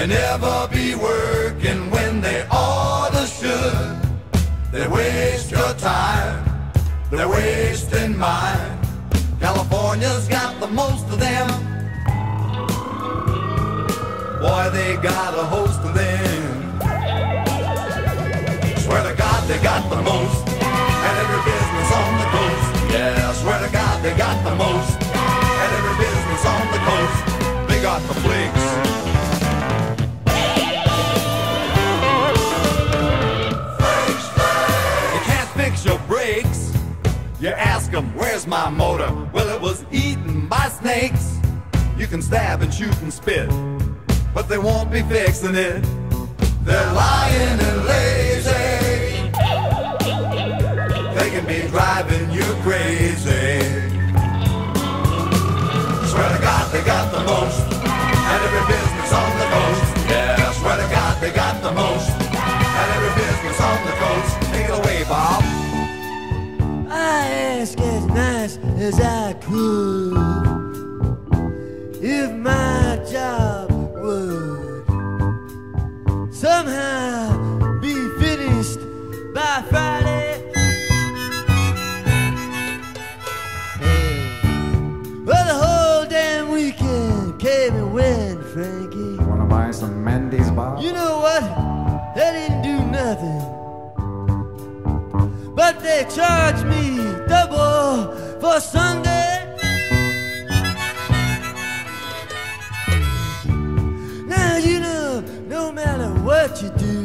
They never be working when they oughta should. They waste your time, they're wasting mine. California's got the most of them. Boy, they got a host of them. Swear to God they got the most, and every business on the coast. Yeah, swear to God they got the most, and every business on the coast. They got the flakes. You can't fix your brakes. You ask them, where's my motor? Well, it was eaten by snakes. You can stab and shoot and spit, but they won't be fixing it. They're lying and lazy. They can be driving you crazy. Swear to God they got the most, and every business on the coast. Yeah, swear to God they got the most, and every business on the coast. Take it away, Bob. I asked as nice as I could if my job would somehow be finished by Friday. Hey. Well, the whole damn weekend came and went, Frankie. Wanna buy some Mendy's, Bob? You know what? They didn't do nothing, but they charged me double for Sunday. Now you know, no matter what you do,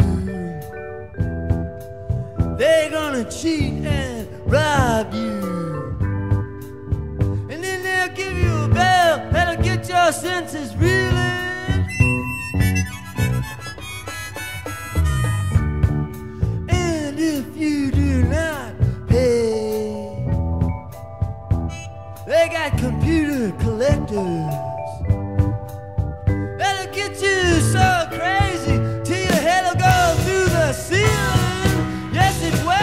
they're gonna cheat and rob you, and then they'll give you a bell that'll get your senses reeling. And if you do not pay, they got computer collectors that'll get you so crazy till your head'll go through the ceiling. Yes, it will.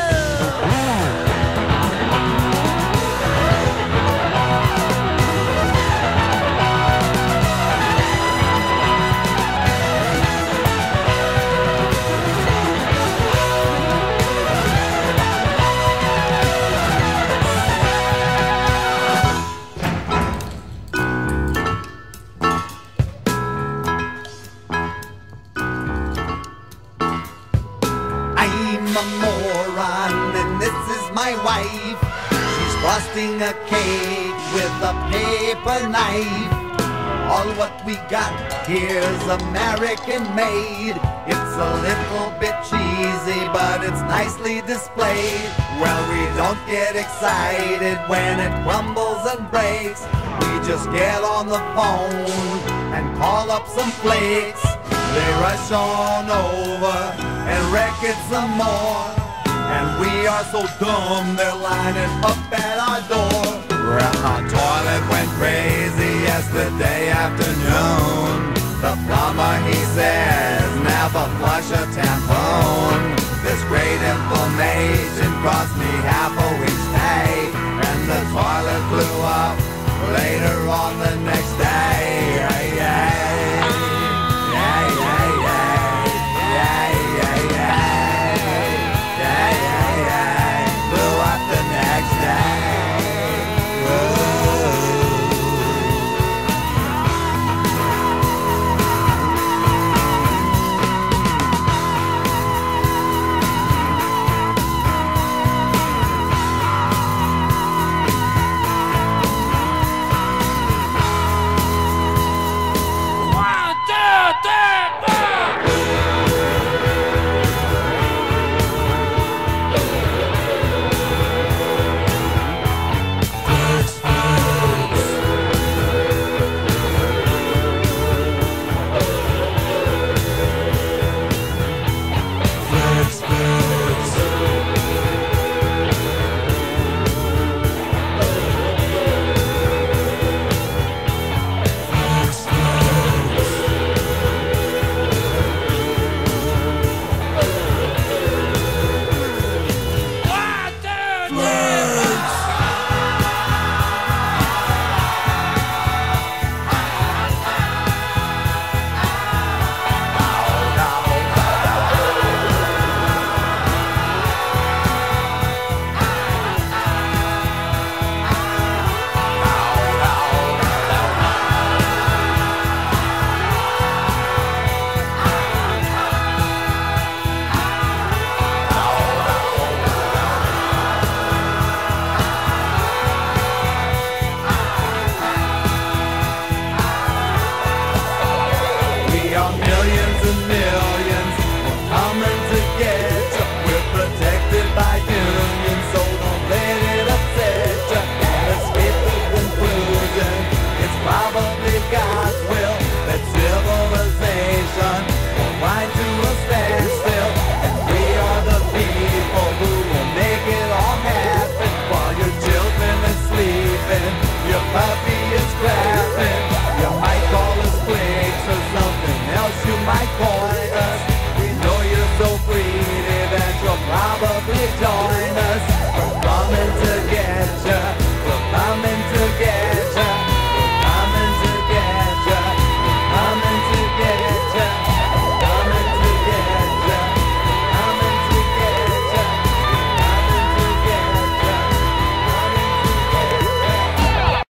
I'm a moron and this is my wife. She's frosting a cake with a paper knife. All what we got here's American made. It's a little bit cheesy, but it's nicely displayed. Well, we don't get excited when it crumbles and breaks. We just get on the phone and call up some flakes. They rush on over and wreck it some more. And we are so dumb, they're lining up at our door. Well, our toilet went crazy yesterday afternoon. The plumber, he says, never flush a tampon. This great inflammation cost me half a week's pay, and the toilet blew up later on the next day.